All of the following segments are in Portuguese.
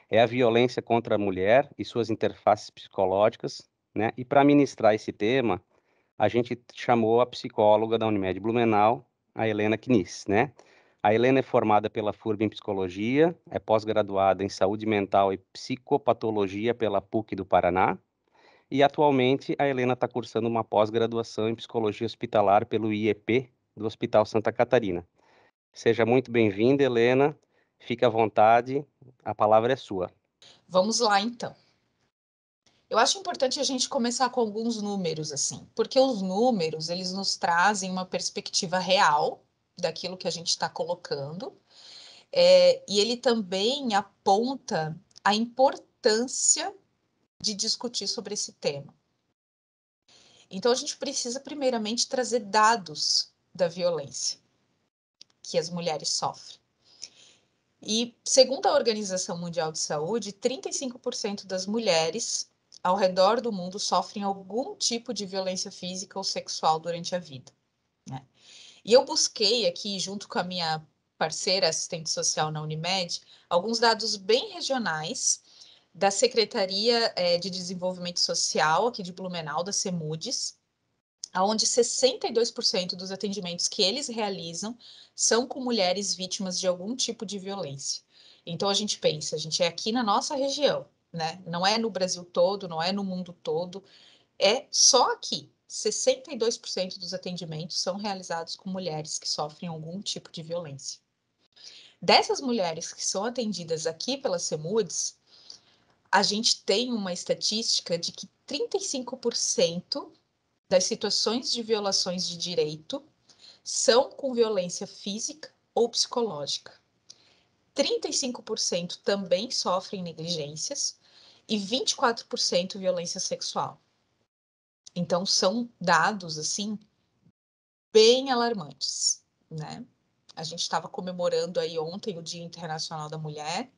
é a violência contra a mulher e suas interfaces psicológicas, né? E para ministrar esse tema, a gente chamou a psicóloga da Unimed Blumenau, a Helena Kniss, né? A Helena é formada pela FURB em Psicologia, é pós-graduada em Saúde Mental e Psicopatologia pela PUC do Paraná, e atualmente a Helena está cursando uma pós-graduação em Psicologia Hospitalar pelo IEP do Hospital Santa Catarina. Seja muito bem-vinda, Helena, fique à vontade, a palavra é sua. Vamos lá, então. Eu acho importante a gente começar com alguns números, assim, porque os números, eles nos trazem uma perspectiva real daquilo que a gente está colocando, e ele também aponta a importância de discutir sobre esse tema. Então, a gente precisa, primeiramente, trazer dados da violência que as mulheres sofrem. E, segundo a Organização Mundial de Saúde, 35% das mulheres ao redor do mundo sofrem algum tipo de violência física ou sexual durante a vida, né? E eu busquei aqui, junto com a minha parceira assistente social na Unimed, alguns dados bem regionais da Secretaria de Desenvolvimento Social aqui de Blumenau, da CEMUDES, onde 62% dos atendimentos que eles realizam são com mulheres vítimas de algum tipo de violência. Então a gente pensa, a gente é aqui na nossa região, né? Não é no Brasil todo, não é no mundo todo, é só aqui. 62% dos atendimentos são realizados com mulheres que sofrem algum tipo de violência. Dessas mulheres que são atendidas aqui pela CEMUDES, a gente tem uma estatística de que 35% das situações de violações de direito são com violência física ou psicológica. 35% também sofrem negligências e 24% violência sexual. Então, são dados, assim, bem alarmantes, né? A gente estava comemorando aí ontem o Dia Internacional da Mulher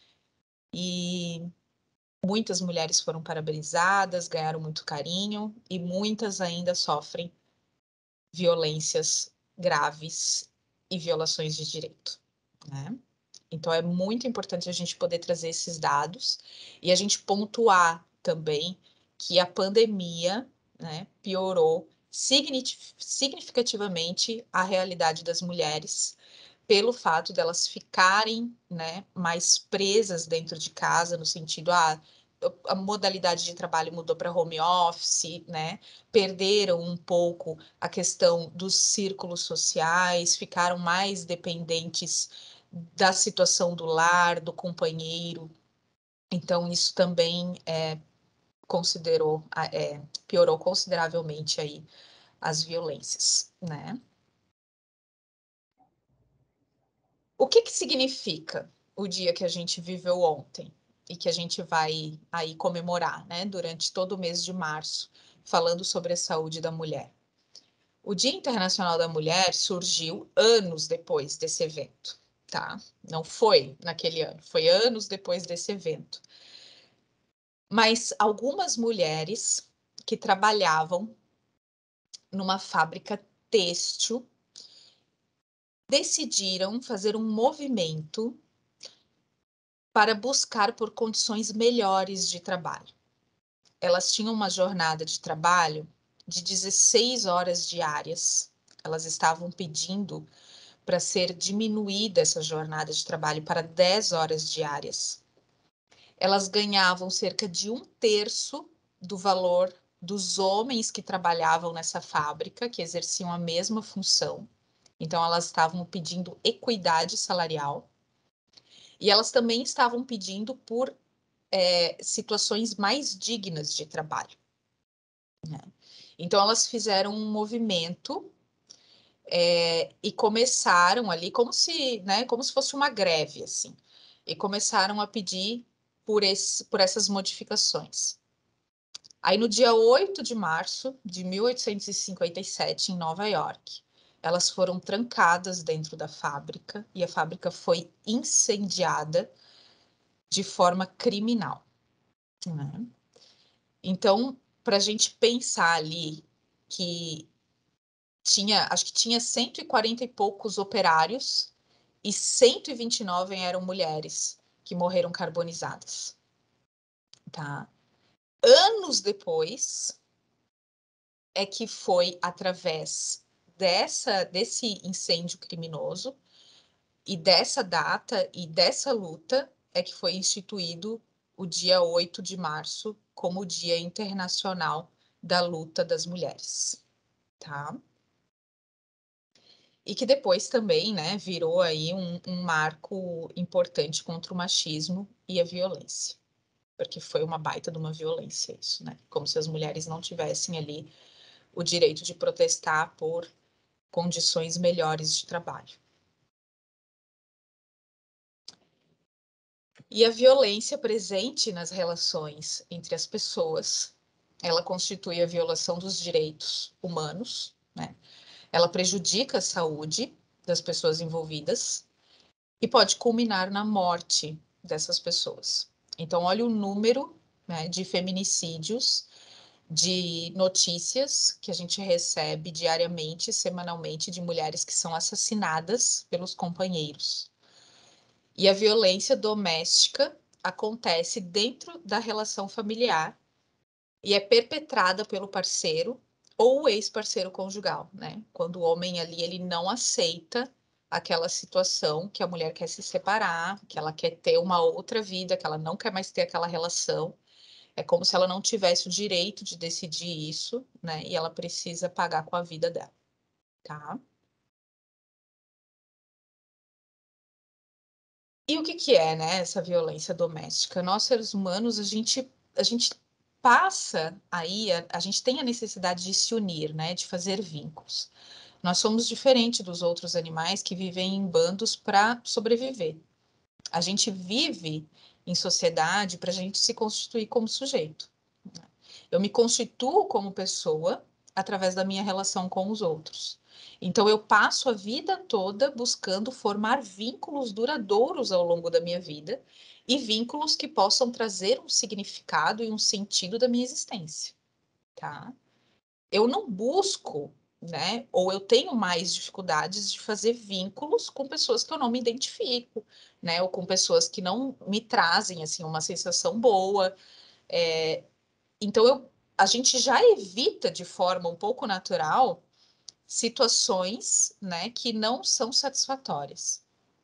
e muitas mulheres foram parabenizadas, ganharam muito carinho e muitas ainda sofrem violências graves e violações de direito, né? Então, é muito importante a gente poder trazer esses dados e a gente pontuar também que a pandemia, né, piorou significativamente a realidade das mulheres pelo fato delas ficarem, né, mais presas dentro de casa, no sentido, a modalidade de trabalho mudou para home office, né, perderam um pouco a questão dos círculos sociais, ficaram mais dependentes da situação do lar, do companheiro. Então, isso também piorou consideravelmente aí as violências, né? O que significa o dia que a gente viveu ontem e que a gente vai aí comemorar, né, durante todo o mês de março, falando sobre a saúde da mulher? O Dia Internacional da Mulher surgiu anos depois desse evento, tá? Não foi naquele ano, foi anos depois desse evento. Mas algumas mulheres que trabalhavam numa fábrica têxtil decidiram fazer um movimento para buscar por condições melhores de trabalho. Elas tinham uma jornada de trabalho de 16 horas diárias. Elas estavam pedindo para ser diminuída essa jornada de trabalho para 10 horas diárias. Elas ganhavam cerca de 1/3 do valor dos homens que trabalhavam nessa fábrica, que exerciam a mesma função. Então, elas estavam pedindo equidade salarial. E elas também estavam pedindo por situações mais dignas de trabalho, né? Então, elas fizeram um movimento e começaram ali como se fosse uma greve, assim, e começaram a pedir por essas modificações. Aí, no dia 8 de março de 1857, em Nova York, elas foram trancadas dentro da fábrica e a fábrica foi incendiada de forma criminal, né? Então, para a gente pensar ali que acho que tinha 140 e poucos operários e 129 eram mulheres que morreram carbonizadas, tá? Anos depois é que foi através desse incêndio criminoso e dessa data e dessa luta é que foi instituído o dia 8 de março como o Dia Internacional da Luta das Mulheres, tá? E que depois também, né, virou aí um marco importante contra o machismo e a violência, porque foi uma baita de uma violência isso, né? Como se as mulheres não tivessem ali o direito de protestar por condições melhores de trabalho. E a violência presente nas relações entre as pessoas, ela constitui a violação dos direitos humanos, né? Ela prejudica a saúde das pessoas envolvidas e pode culminar na morte dessas pessoas. Então, olha o número, né, de feminicídios, de notícias que a gente recebe diariamente, semanalmente, de mulheres que são assassinadas pelos companheiros. E a violência doméstica acontece dentro da relação familiar e é perpetrada pelo parceiro ou o ex-parceiro conjugal, né? Quando o homem ali ele não aceita aquela situação que a mulher quer se separar, que ela quer ter uma outra vida, que ela não quer mais ter aquela relação. É como se ela não tivesse o direito de decidir isso, né? E ela precisa pagar com a vida dela, tá? E o que que é, né, essa violência doméstica? Nós, seres humanos, a gente passa aí, a gente tem a necessidade de se unir, né, de fazer vínculos. Nós somos diferentes dos outros animais que vivem em bandos para sobreviver. A gente vive em sociedade para a gente se constituir como sujeito. Eu me constituo como pessoa através da minha relação com os outros. Então, eu passo a vida toda buscando formar vínculos duradouros ao longo da minha vida e vínculos que possam trazer um significado e um sentido da minha existência, tá? Eu não busco, né? Ou eu tenho mais dificuldades de fazer vínculos com pessoas que eu não me identifico, né? Ou com pessoas que não me trazem, assim, uma sensação boa. Então, a gente já evita de forma um pouco natural situações, né, que não são satisfatórias.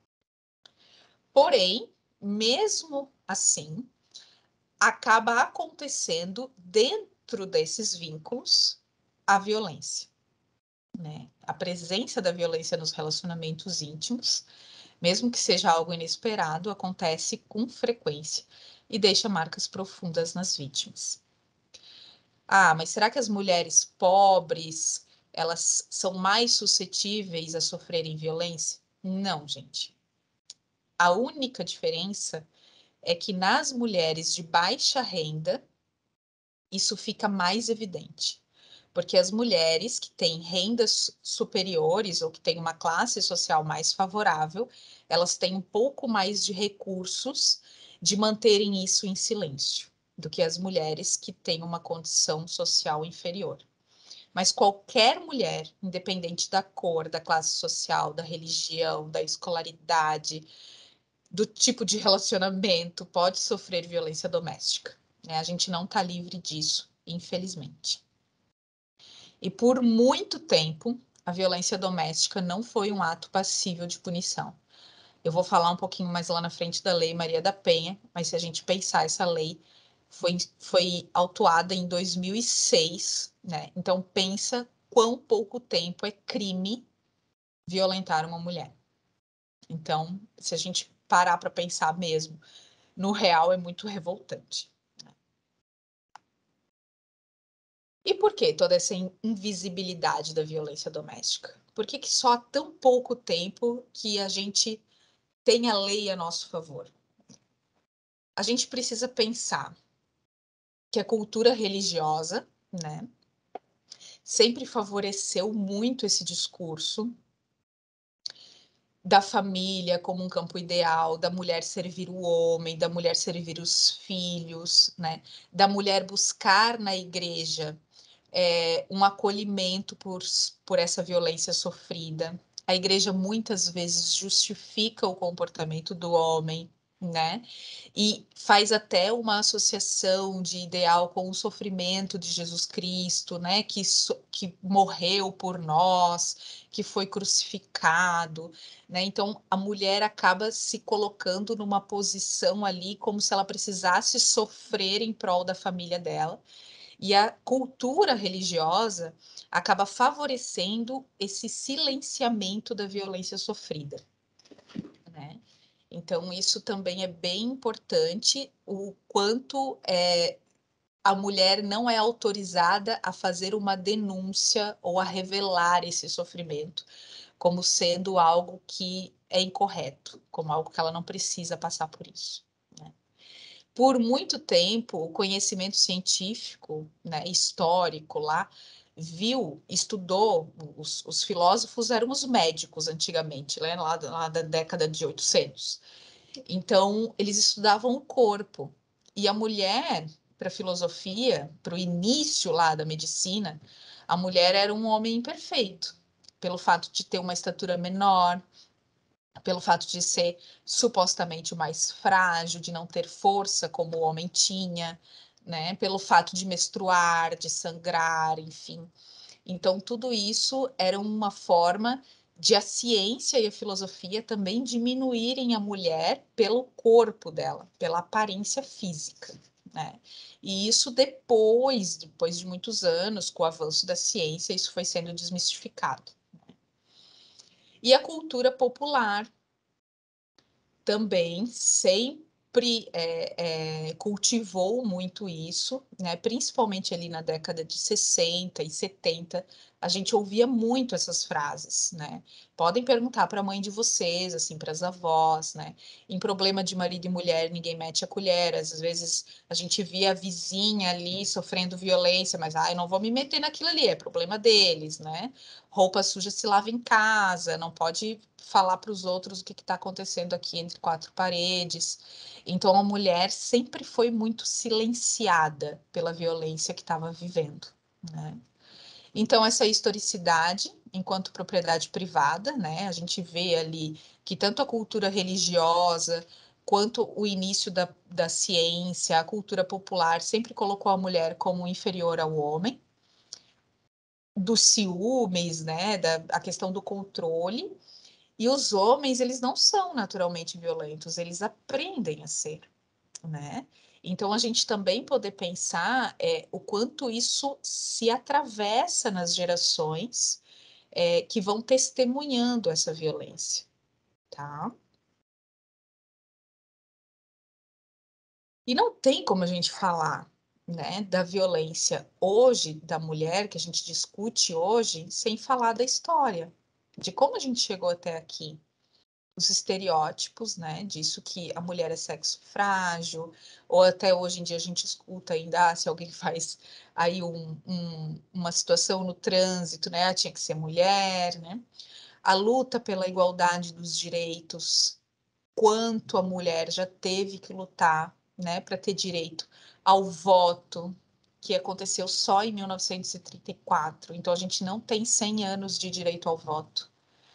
Porém, mesmo assim, acaba acontecendo dentro desses vínculos a violência, né? A presença da violência nos relacionamentos íntimos, mesmo que seja algo inesperado, acontece com frequência e deixa marcas profundas nas vítimas. Ah, mas será que as mulheres pobres, elas são mais suscetíveis a sofrerem violência? Não, gente. A única diferença é que nas mulheres de baixa renda, isso fica mais evidente. Porque as mulheres que têm rendas superiores ou que têm uma classe social mais favorável, elas têm um pouco mais de recursos de manterem isso em silêncio do que as mulheres que têm uma condição social inferior. Mas qualquer mulher, independente da cor, da classe social, da religião, da escolaridade, do tipo de relacionamento, pode sofrer violência doméstica, né? A gente não está livre disso, infelizmente. E por muito tempo, a violência doméstica não foi um ato passível de punição. Eu vou falar um pouquinho mais lá na frente da Lei Maria da Penha, mas se a gente pensar, essa lei foi autuada em 2006, né? Então, pensa quão pouco tempo é crime violentar uma mulher. Então, se a gente parar para pensar mesmo, no real é muito revoltante. E por que toda essa invisibilidade da violência doméstica? Por que só há tão pouco tempo que a gente tem a lei a nosso favor? A gente precisa pensar que a cultura religiosa, né, sempre favoreceu muito esse discurso da família como um campo ideal, da mulher servir o homem, da mulher servir os filhos, né, da mulher buscar na igreja um acolhimento por essa violência sofrida. A igreja muitas vezes justifica o comportamento do homem, né? E faz até uma associação de ideal com o sofrimento de Jesus Cristo, né? Que morreu por nós, que foi crucificado, né? Então a mulher acaba se colocando numa posição ali como se ela precisasse sofrer em prol da família dela. E a cultura religiosa acaba favorecendo esse silenciamento da violência sofrida, né? Então, isso também é bem importante, o quanto a mulher não é autorizada a fazer uma denúncia ou a revelar esse sofrimento como sendo algo que é incorreto, como algo que ela não precisa passar por isso, né? Por muito tempo, o conhecimento científico, né, histórico lá, estudou, os filósofos eram os médicos antigamente, né, lá da década de 800. Então, eles estudavam o corpo. E a mulher, para a filosofia, para o início lá da medicina, a mulher era um homem imperfeito, pelo fato de ter uma estatura menor, pelo fato de ser supostamente o mais frágil, de não ter força como o homem tinha, né? Pelo fato de menstruar, de sangrar, enfim. Então, tudo isso era uma forma de a ciência e a filosofia também diminuírem a mulher pelo corpo dela, pela aparência física, né? E isso depois de muitos anos, com o avanço da ciência, isso foi sendo desmistificado. E a cultura popular também sempre cultivou muito isso, né? Principalmente ali na década de 60 e 70, a gente ouvia muito essas frases, né? Podem perguntar para a mãe de vocês, assim, para as avós, né? Em problema de marido e mulher, ninguém mete a colher. Às vezes a gente via a vizinha ali sofrendo violência, mas eu não vou me meter naquilo ali, é problema deles, né? Roupa suja se lava em casa, não pode falar para os outros o que está acontecendo aqui entre quatro paredes. Então, a mulher sempre foi muito silenciada pela violência que estava vivendo, né? Então, essa historicidade, enquanto propriedade privada, né? A gente vê ali que tanto a cultura religiosa quanto o início da ciência, a cultura popular sempre colocou a mulher como inferior ao homem, dos ciúmes, né? A questão do controle. E os homens, eles não são naturalmente violentos, eles aprendem a ser, né? Então, a gente também poder pensar o quanto isso se atravessa nas gerações que vão testemunhando essa violência, tá? E não tem como a gente falar, né, da violência hoje, da mulher, que a gente discute hoje, sem falar da história, de como a gente chegou até aqui. Os estereótipos, né, disso que a mulher é sexo frágil, ou até hoje em dia a gente escuta ainda, se alguém faz aí uma situação no trânsito, né, tinha que ser mulher, né, a luta pela igualdade dos direitos, quanto a mulher já teve que lutar, né, para ter direito ao voto, que aconteceu só em 1934, então a gente não tem 100 anos de direito ao voto.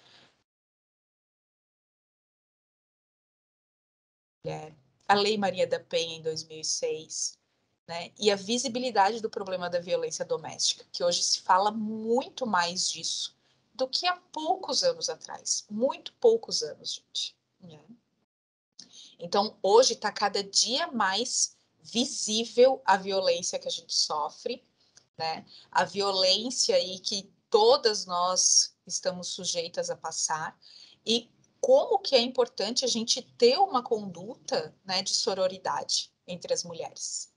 A Lei Maria da Penha em 2006, né? E a visibilidade do problema da violência doméstica, que hoje se fala muito mais disso do que há poucos anos atrás, muito poucos anos, gente, né? Então, hoje está cada dia mais visível a violência que a gente sofre, né? A violência aí que todas nós estamos sujeitas a passar e como que é importante a gente ter uma conduta, né, de sororidade entre as mulheres.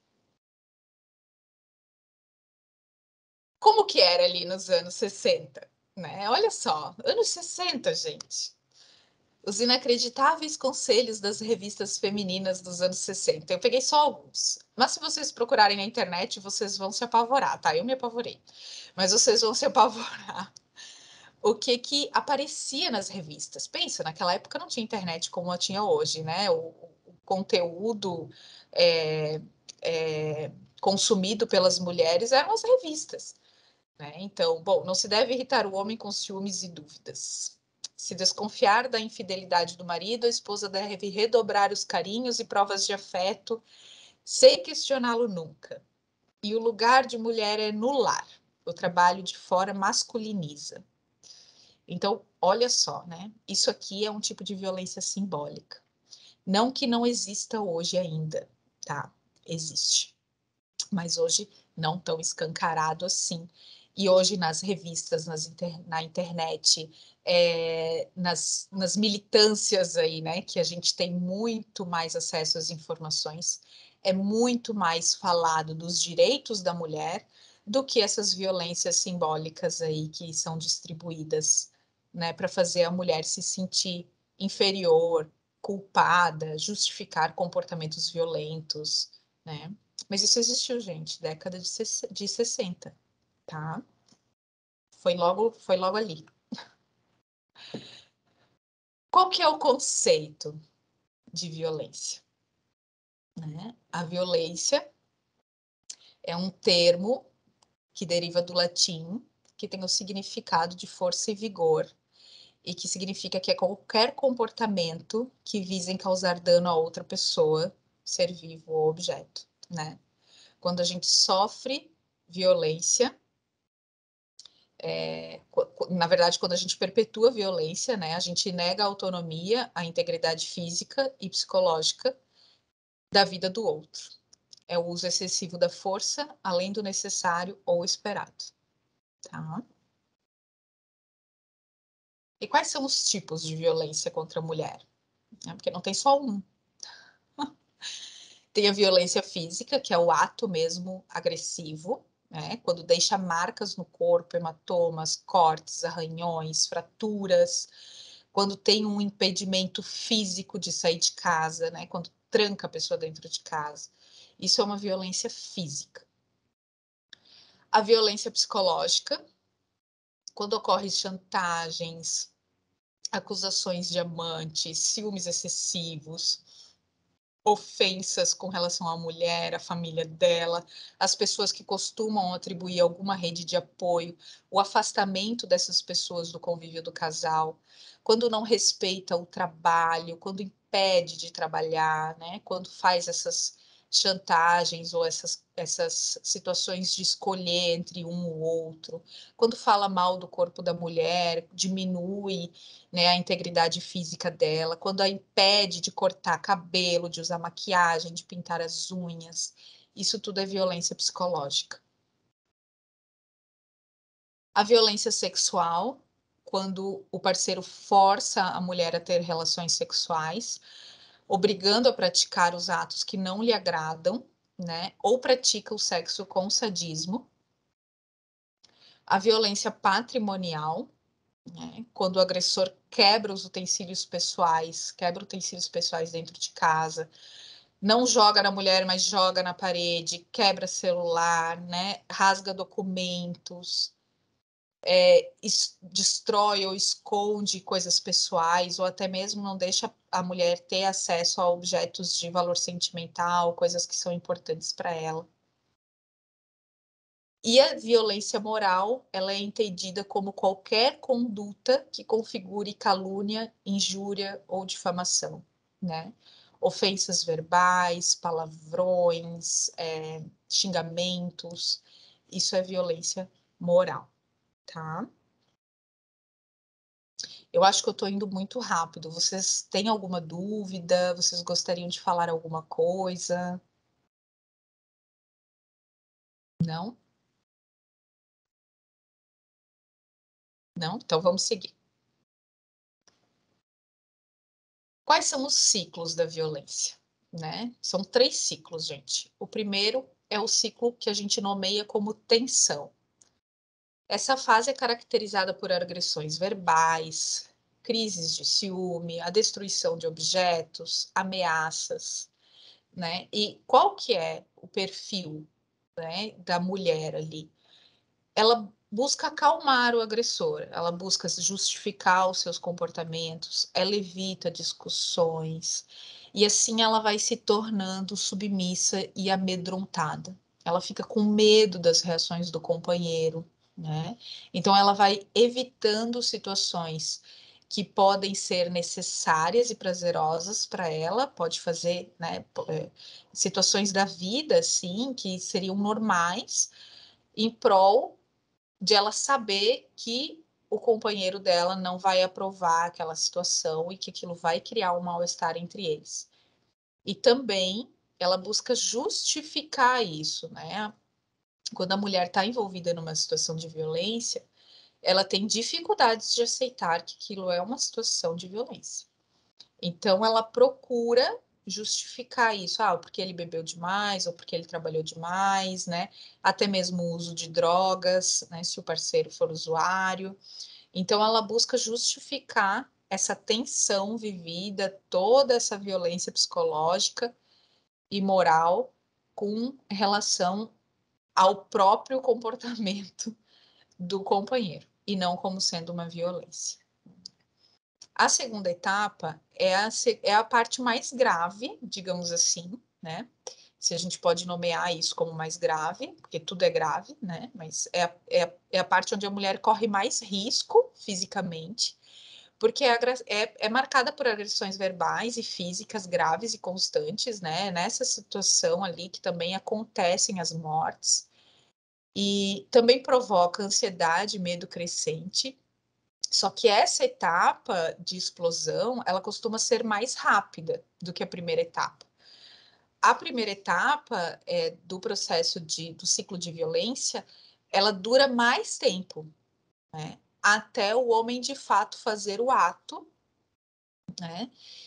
Como que era ali nos anos 60, né? Olha só, anos 60, gente. Os inacreditáveis conselhos das revistas femininas dos anos 60. Eu peguei só alguns. Mas se vocês procurarem na internet, vocês vão se apavorar, tá? Eu me apavorei. Mas vocês vão se apavorar. O que que aparecia nas revistas? Pensa, naquela época não tinha internet como a tinha hoje, né? O conteúdo é, consumido pelas mulheres eram as revistas, né? Então, bom, não se deve irritar o homem com ciúmes e dúvidas. Se desconfiar da infidelidade do marido, a esposa deve redobrar os carinhos e provas de afeto, sem questioná-lo nunca. E o lugar de mulher é no lar. O trabalho de fora masculiniza. Então, olha só, né? Isso aqui é um tipo de violência simbólica. Não que não exista hoje ainda, tá? Existe. Mas hoje não tão escancarado assim. E hoje nas revistas, na internet, nas militâncias aí, né, que a gente tem muito mais acesso às informações, é muito mais falado dos direitos da mulher do que essas violências simbólicas aí que são distribuídas, né, para fazer a mulher se sentir inferior, culpada, justificar comportamentos violentos, né? Mas isso existiu, gente, década de 60, tá? Foi logo ali. Qual que é o conceito de violência? Né? A violência é um termo que deriva do latim, que tem o significado de força e vigor, e que significa que é qualquer comportamento que visa causar dano a outra pessoa, ser vivo ou objeto, né? Quando a gente sofre violência, na verdade, quando a gente perpetua a violência, né, a gente nega a autonomia, a integridade física e psicológica da vida do outro. É o uso excessivo da força, além do necessário ou esperado. Tá? E quais são os tipos de violência contra a mulher? Porque não tem só um. Tem a violência física, que é o ato mesmo agressivo, né? Quando deixa marcas no corpo, hematomas, cortes, arranhões, fraturas. Quando tem um impedimento físico de sair de casa, né? Quando tranca a pessoa dentro de casa. Isso é uma violência física. A violência psicológica, quando ocorrem chantagens, acusações de amantes, ciúmes excessivos, ofensas com relação à mulher, à família dela, as pessoas que costumam atribuir alguma rede de apoio, o afastamento dessas pessoas do convívio do casal, quando não respeita o trabalho, quando impede de trabalhar, né? Quando faz essas chantagens ou essas situações de escolher entre um ou outro, quando fala mal do corpo da mulher, diminui, né, a integridade física dela, quando a impede de cortar cabelo, de usar maquiagem, de pintar as unhas. Isso tudo é violência psicológica. A violência sexual, quando o parceiro força a mulher a ter relações sexuais, obrigando a praticar os atos que não lhe agradam, né, ou pratica o sexo com sadismo. A violência patrimonial, né? Quando o agressor quebra utensílios pessoais dentro de casa, não joga na mulher, mas joga na parede, quebra celular, né? Rasga documentos, destrói ou esconde coisas pessoais, ou até mesmo não deixa a mulher ter acesso a objetos de valor sentimental, coisas que são importantes para ela. E a violência moral, ela é entendida como qualquer conduta que configure calúnia, injúria ou difamação, né? Ofensas verbais, palavrões, xingamentos, isso é violência moral, tá? Eu acho que eu estou indo muito rápido. Vocês têm alguma dúvida? Vocês gostariam de falar alguma coisa? Não? Não? Então vamos seguir. Quais são os ciclos da violência? Né? São 3 ciclos, gente. O primeiro é o ciclo que a gente nomeia como tensão. Essa fase é caracterizada por agressões verbais, crises de ciúme, a destruição de objetos, ameaças, né? E qual que é o perfil, né, da mulher ali? Ela busca acalmar o agressor, ela busca justificar os seus comportamentos, ela evita discussões, e assim ela vai se tornando submissa e amedrontada. Ela fica com medo das reações do companheiro, né? Então ela vai evitando situações que podem ser necessárias e prazerosas para ela, pode fazer, né, situações da vida, assim, que seriam normais, em prol de ela saber que o companheiro dela não vai aprovar aquela situação e que aquilo vai criar um mal-estar entre eles. E também ela busca justificar isso, né? Quando a mulher está envolvida numa situação de violência, ela tem dificuldades de aceitar que aquilo é uma situação de violência. Então, ela procura justificar isso, porque ele bebeu demais, ou porque ele trabalhou demais, né? Até mesmo o uso de drogas, né? Se o parceiro for usuário. Então, ela busca justificar essa tensão vivida, toda essa violência psicológica e moral com relação ao próprio comportamento do companheiro, e não como sendo uma violência. A segunda etapa é a parte mais grave, digamos assim, né? Se a gente pode nomear isso como mais grave, porque tudo é grave, né? Mas é a parte onde a mulher corre mais risco fisicamente, porque é marcada por agressões verbais e físicas graves e constantes, né? Nessa situação ali que também acontecem as mortes, e também provoca ansiedade e medo crescente. Só que essa etapa de explosão, ela costuma ser mais rápida do que a primeira etapa. A primeira etapa do processo do ciclo de violência, ela dura mais tempo, né? Até o homem de fato fazer o ato, né?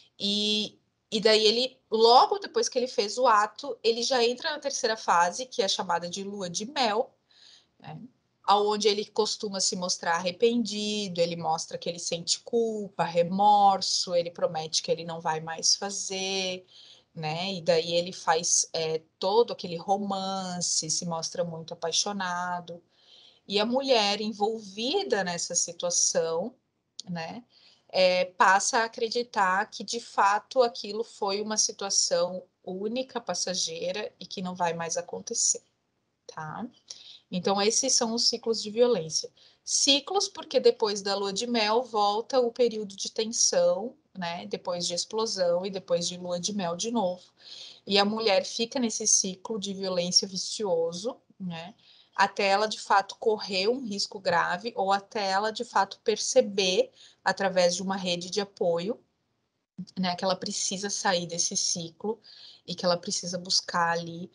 E daí ele, logo depois que ele fez o ato, ele já entra na terceira fase, que é chamada de lua de mel, né? Onde ele costuma se mostrar arrependido, ele mostra que ele sente culpa, remorso, ele promete que ele não vai mais fazer, né? E daí ele faz todo aquele romance, se mostra muito apaixonado. E a mulher envolvida nessa situação, né? Passa a acreditar que de fato aquilo foi uma situação única, passageira e que não vai mais acontecer, tá? Então, esses são os ciclos de violência. Ciclos, porque depois da lua de mel volta o período de tensão, né? Depois de explosão e depois de lua de mel de novo. E a mulher fica nesse ciclo de violência vicioso, né? Até ela de fato correr um risco grave ou até ela de fato perceber, através de uma rede de apoio, né, que ela precisa sair desse ciclo e que ela precisa buscar ali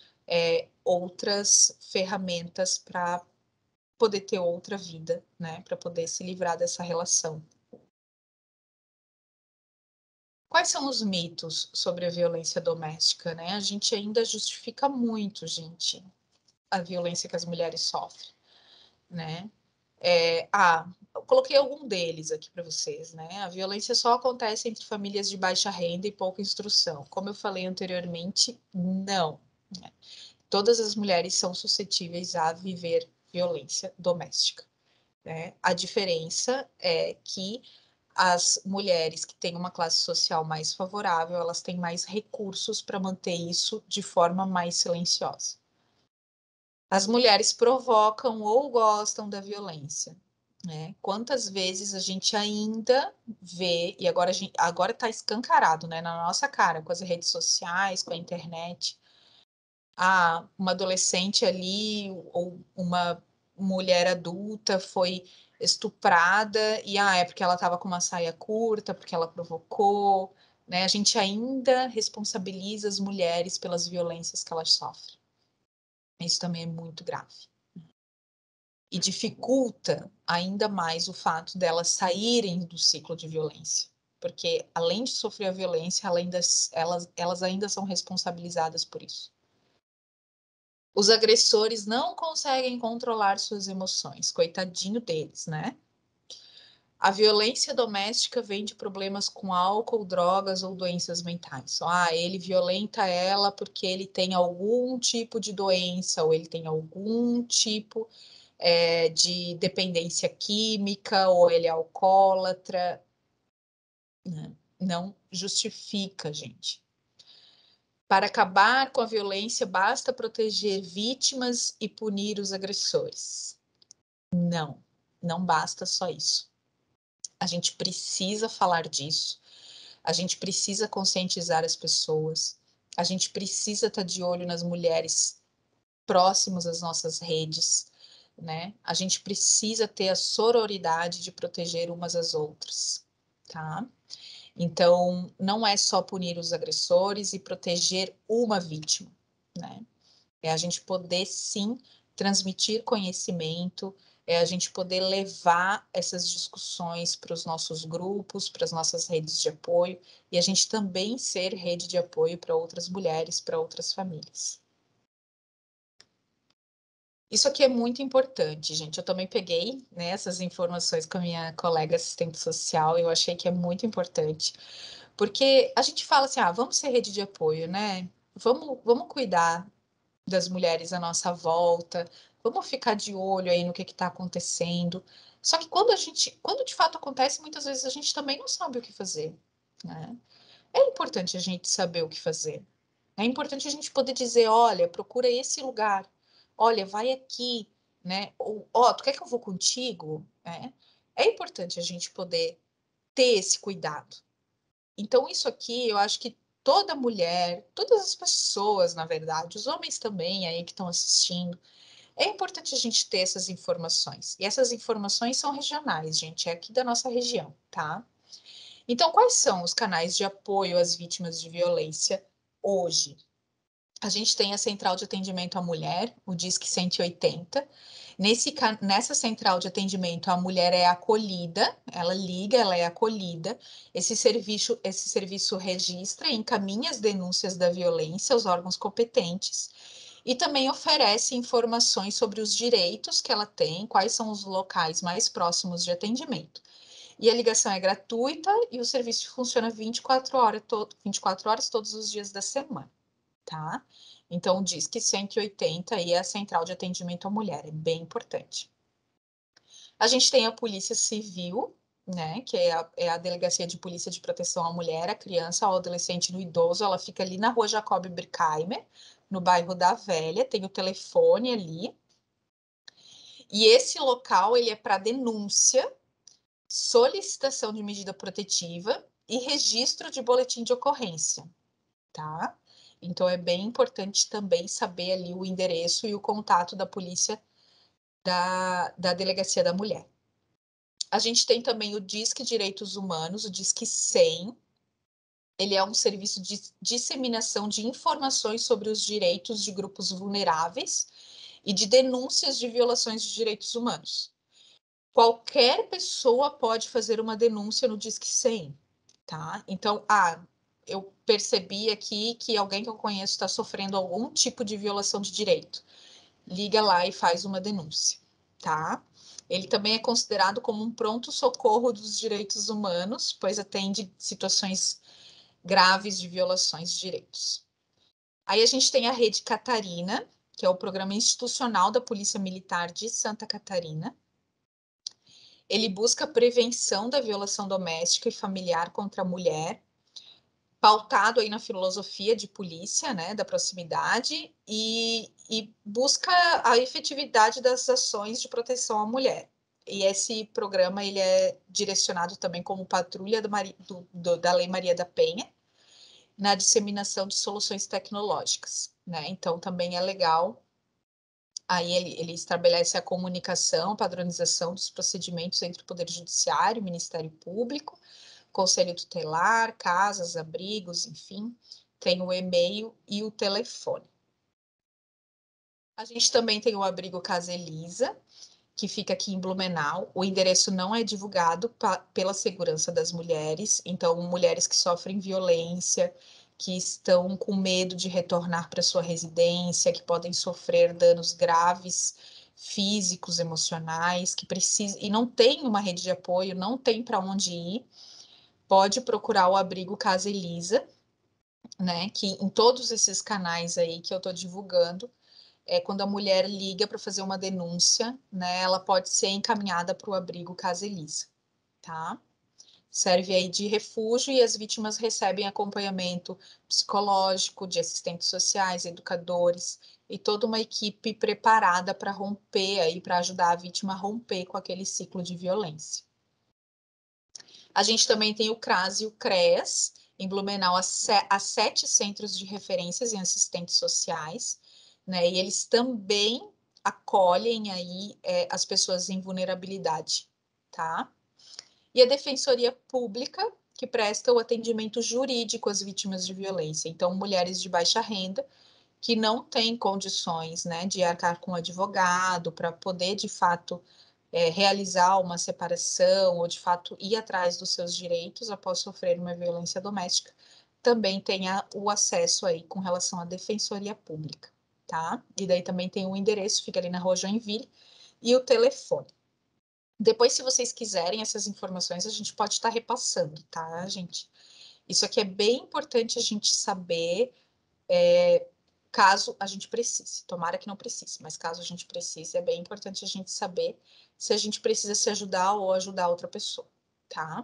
outras ferramentas para poder ter outra vida, né, para poder se livrar dessa relação. Quais são os mitos sobre a violência doméstica, né? A gente ainda justifica muito, gente, a violência que as mulheres sofrem, né? Eu coloquei algum deles aqui para vocês, né? A violência só acontece entre famílias de baixa renda e pouca instrução. Como eu falei anteriormente, não, né? Todas as mulheres são suscetíveis a viver violência doméstica, né? A diferença é que as mulheres que têm uma classe social mais favorável, elas têm mais recursos para manter isso de forma mais silenciosa. As mulheres provocam ou gostam da violência, né? Quantas vezes a gente ainda vê, e agora está escancarado, né, na nossa cara, com as redes sociais, com a internet, uma adolescente ali ou uma mulher adulta foi estuprada e é porque ela estava com uma saia curta, porque ela provocou, né? A gente ainda responsabiliza as mulheres pelas violências que elas sofrem. Isso também é muito grave. E dificulta ainda mais o fato delas saírem do ciclo de violência. Porque, além de sofrer a violência, elas ainda são responsabilizadas por isso. Os agressores não conseguem controlar suas emoções, coitadinho deles, né? A violência doméstica vem de problemas com álcool, drogas ou doenças mentais. Ele violenta ela porque ele tem algum tipo de doença ou ele tem algum tipo de dependência química ou ele é alcoólatra. Não justifica, gente. Para acabar com a violência, basta proteger vítimas e punir os agressores. Não basta só isso. A gente precisa falar disso, a gente precisa conscientizar as pessoas, a gente precisa estar de olho nas mulheres próximas às nossas redes, né? A gente precisa ter a sororidade de proteger umas às outras, tá? Então, não é só punir os agressores e proteger uma vítima, né? É a gente poder, sim, transmitir conhecimento, é a gente poder levar essas discussões para os nossos grupos, para as nossas redes de apoio, e a gente também ser rede de apoio para outras mulheres, para outras famílias. Isso aqui é muito importante, gente. Eu também peguei, né, essas informações com a minha colega assistente social, eu achei que é muito importante, porque a gente fala assim, vamos ser rede de apoio, né? Vamos cuidar das mulheres à nossa volta, vamos ficar de olho aí no que está acontecendo. Só que quando de fato acontece, muitas vezes a gente também não sabe o que fazer, né? É importante a gente saber o que fazer. É importante a gente poder dizer, olha, procura esse lugar, olha, vai aqui, né? Ou, tu quer que eu vou contigo? É importante a gente poder ter esse cuidado. Então, isso aqui, eu acho que toda mulher, todas as pessoas, na verdade, os homens também aí que estão assistindo, é importante a gente ter essas informações. E essas informações são regionais, gente, é aqui da nossa região, tá? Então, quais são os canais de apoio às vítimas de violência hoje? A gente tem a Central de Atendimento à Mulher, o Disque 180. Nessa central de atendimento, a mulher é acolhida, ela liga, ela é acolhida. Esse serviço registra e encaminha as denúncias da violência aos órgãos competentes e também oferece informações sobre os direitos que ela tem, quais são os locais mais próximos de atendimento. E a ligação é gratuita e o serviço funciona 24 horas todos os dias da semana, tá? Então, diz que 180 aí é a central de atendimento à mulher, é bem importante. A gente tem a Polícia Civil, né, que é a Delegacia de Polícia de Proteção à Mulher, à Criança, ao Adolescente e no Idoso. Ela fica ali na Rua Jacob Brickheimer, no bairro da Velha, tem o telefone ali. E esse local, ele é para denúncia, solicitação de medida protetiva e registro de boletim de ocorrência, tá? Então, é bem importante também saber ali o endereço e o contato da polícia da Delegacia da Mulher. A gente tem também o Disque Direitos Humanos, o Disque 100. Ele é um serviço de disseminação de informações sobre os direitos de grupos vulneráveis e de denúncias de violações de direitos humanos. Qualquer pessoa pode fazer uma denúncia no Disque 100, tá? Então, eu percebi aqui que alguém que eu conheço está sofrendo algum tipo de violação de direito. Liga lá e faz uma denúncia, tá? Ele também é considerado como um pronto-socorro dos direitos humanos, pois atende situações graves de violações de direitos. Aí a gente tem a Rede Catarina, que é o programa institucional da Polícia Militar de Santa Catarina. Ele busca a prevenção da violação doméstica e familiar contra a mulher, pautado aí na filosofia de polícia, né, da proximidade, e busca a efetividade das ações de proteção à mulher. E esse programa ele é direcionado também como patrulha da Lei Maria da Penha, na disseminação de soluções tecnológicas, né? Então, também é legal. Aí ele estabelece a comunicação, padronização dos procedimentos entre o Poder Judiciário, o Ministério Público, Conselho Tutelar, casas, abrigos, enfim, tem o e-mail e o telefone. A gente também tem o abrigo Casa Elisa, que fica aqui em Blumenau. O endereço não é divulgado pela segurança das mulheres, então mulheres que sofrem violência, que estão com medo de retornar para sua residência, que podem sofrer danos graves físicos, emocionais, que precisam e não tem uma rede de apoio, não tem para onde ir, pode procurar o abrigo Casa Elisa, né? Que em todos esses canais aí que eu estou divulgando, quando a mulher liga para fazer uma denúncia, né? Ela pode ser encaminhada para o abrigo Casa Elisa, tá? Serve aí de refúgio e as vítimas recebem acompanhamento psicológico, de assistentes sociais, educadores e toda uma equipe preparada para romper aí, para ajudar a vítima a romper com aquele ciclo de violência. A gente também tem o CRAS e o CREAS, em Blumenau, há 7 centros de referências em assistentes sociais, né? E eles também acolhem aí as pessoas em vulnerabilidade, tá? E a Defensoria Pública, que presta o atendimento jurídico às vítimas de violência. Então, mulheres de baixa renda que não têm condições, né, de arcar com advogado para poder, de fato, realizar uma separação ou, de fato, ir atrás dos seus direitos após sofrer uma violência doméstica, também tenha o acesso aí com relação à Defensoria Pública, tá? E daí também tem o endereço, fica ali na Rua Joinville, e o telefone. Depois, se vocês quiserem essas informações, a gente pode estar repassando, tá, gente? Isso aqui é bem importante a gente saber, caso a gente precise. Tomara que não precise, mas caso a gente precise, é bem importante a gente saber se a gente precisa se ajudar ou ajudar outra pessoa, tá?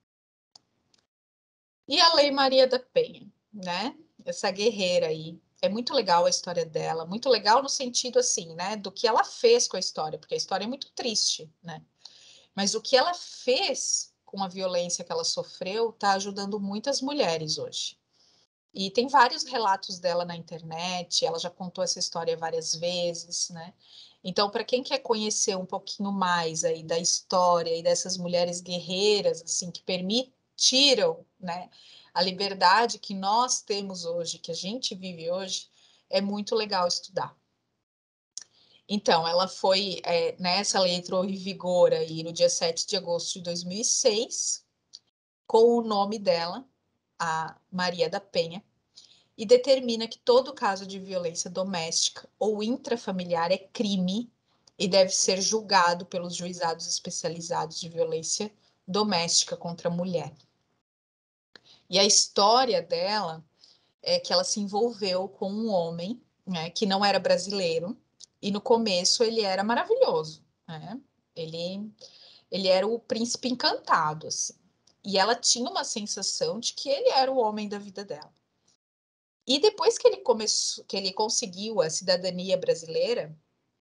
E a Lei Maria da Penha, né? Essa guerreira aí. É muito legal a história dela, muito legal no sentido assim, né, do que ela fez com a história, porque a história é muito triste, né? Mas o que ela fez com a violência que ela sofreu está ajudando muitas mulheres hoje. E tem vários relatos dela na internet, ela já contou essa história várias vezes, né? Então, para quem quer conhecer um pouquinho mais aí da história e dessas mulheres guerreiras, assim, que permitiram, né, a liberdade que nós temos hoje, que a gente vive hoje, é muito legal estudar. Então, ela foi, nessa lei entrou em vigor aí no dia 7 de agosto de 2006, com o nome dela, a Maria da Penha, e determina que todo caso de violência doméstica ou intrafamiliar é crime e deve ser julgado pelos juizados especializados de violência doméstica contra a mulher. E a história dela é que ela se envolveu com um homem, né, que não era brasileiro, e no começo ele era maravilhoso, né? Ele, ele era o príncipe encantado, assim. E ela tinha uma sensação de que ele era o homem da vida dela. E depois que ele começou, que ele conseguiu a cidadania brasileira,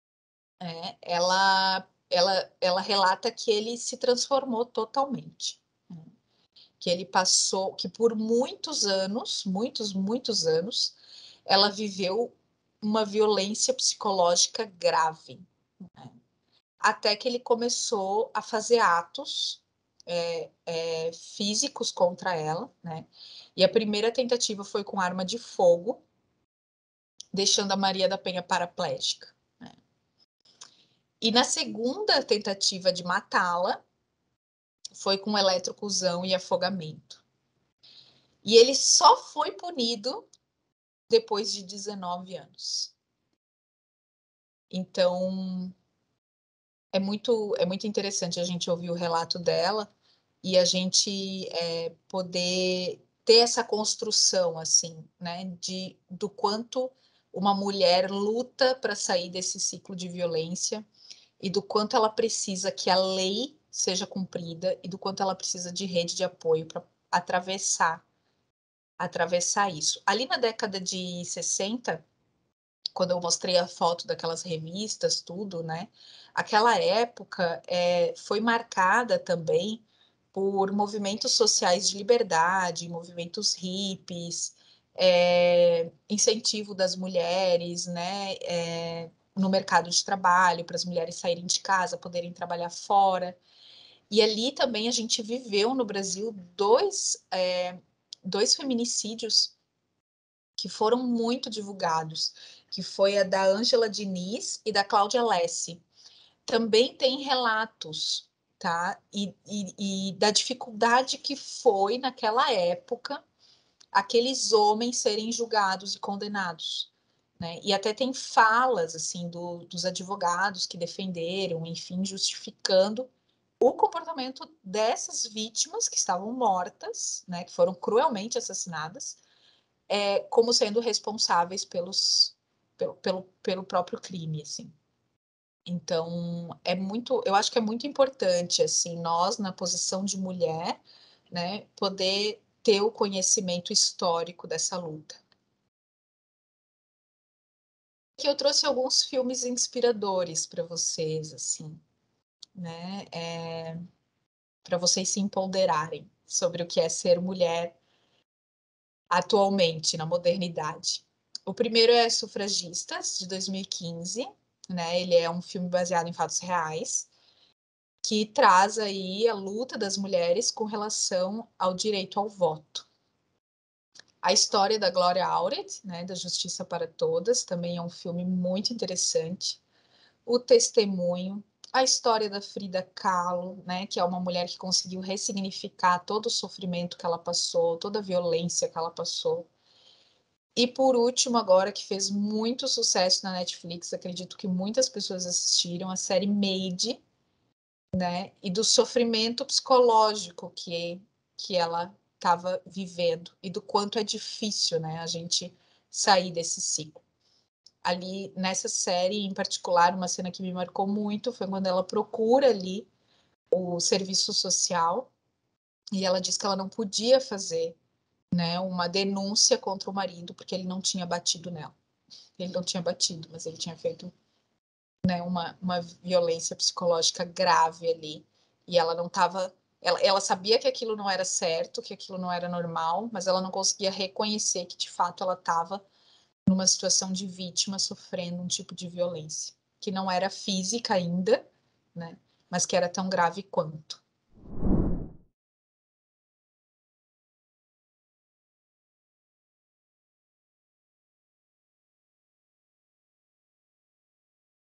ela relata que ele se transformou totalmente, né? Que ele passou, que por muitos anos, muitos anos, ela viveu uma violência psicológica grave, né? Até que ele começou a fazer atos físicos contra ela, né? E a primeira tentativa foi com arma de fogo, deixando a Maria da Penha paraplégica, né? E na segunda tentativa de matá-la, foi com eletrocusão e afogamento. E ele só foi punido depois de 19 anos. Então, é muito interessante a gente ouvir o relato dela e a gente poder ter essa construção, assim, né, do quanto uma mulher luta para sair desse ciclo de violência e do quanto ela precisa que a lei seja cumprida e do quanto ela precisa de rede de apoio para atravessar isso. Ali na década de 60, quando eu mostrei a foto daquelas revistas, tudo, né? Aquela época foi marcada também por movimentos sociais de liberdade, movimentos hippies, incentivo das mulheres, né? No mercado de trabalho, para as mulheres saírem de casa, poderem trabalhar fora. E ali também a gente viveu no Brasil dois feminicídios que foram muito divulgados, que foi a da Ângela Diniz e da Cláudia Lessi. Também tem relatos, tá? E da dificuldade que foi naquela época aqueles homens serem julgados e condenados, né? E até tem falas assim dos advogados que defenderam, enfim, justificando o comportamento dessas vítimas que estavam mortas, né, que foram cruelmente assassinadas, como sendo responsáveis pelo próprio crime, assim. Então, eu acho que é muito importante, assim, nós, na posição de mulher, né, poder ter o conhecimento histórico dessa luta. Que eu trouxe alguns filmes inspiradores para vocês, assim, né? para vocês se empoderarem sobre o que é ser mulher atualmente, na modernidade. O primeiro é Sufragistas, de 2015, né? Ele é um filme baseado em fatos reais, que traz aí a luta das mulheres com relação ao direito ao voto. A história da Gloria Allred, né, da Justiça para Todas, também é um filme muito interessante. O Testemunho, a história da Frida Kahlo, né, que é uma mulher que conseguiu ressignificar todo o sofrimento que ela passou, toda a violência que ela passou. E por último, agora que fez muito sucesso na Netflix, acredito que muitas pessoas assistiram, a série Made, né, e do sofrimento psicológico que ela estava vivendo e do quanto é difícil, né, a gente sair desse ciclo. Ali nessa série, em particular, uma cena que me marcou muito foi quando ela procura ali o serviço social e ela diz que ela não podia fazer, né, uma denúncia contra o marido porque ele não tinha batido nela. Ele não tinha batido, mas ele tinha feito, né, uma violência psicológica grave ali. E ela não estava. Ela sabia que aquilo não era certo, que aquilo não era normal, mas ela não conseguia reconhecer que, de fato, ela estava numa situação de vítima sofrendo um tipo de violência, que não era física ainda, né, mas que era tão grave quanto.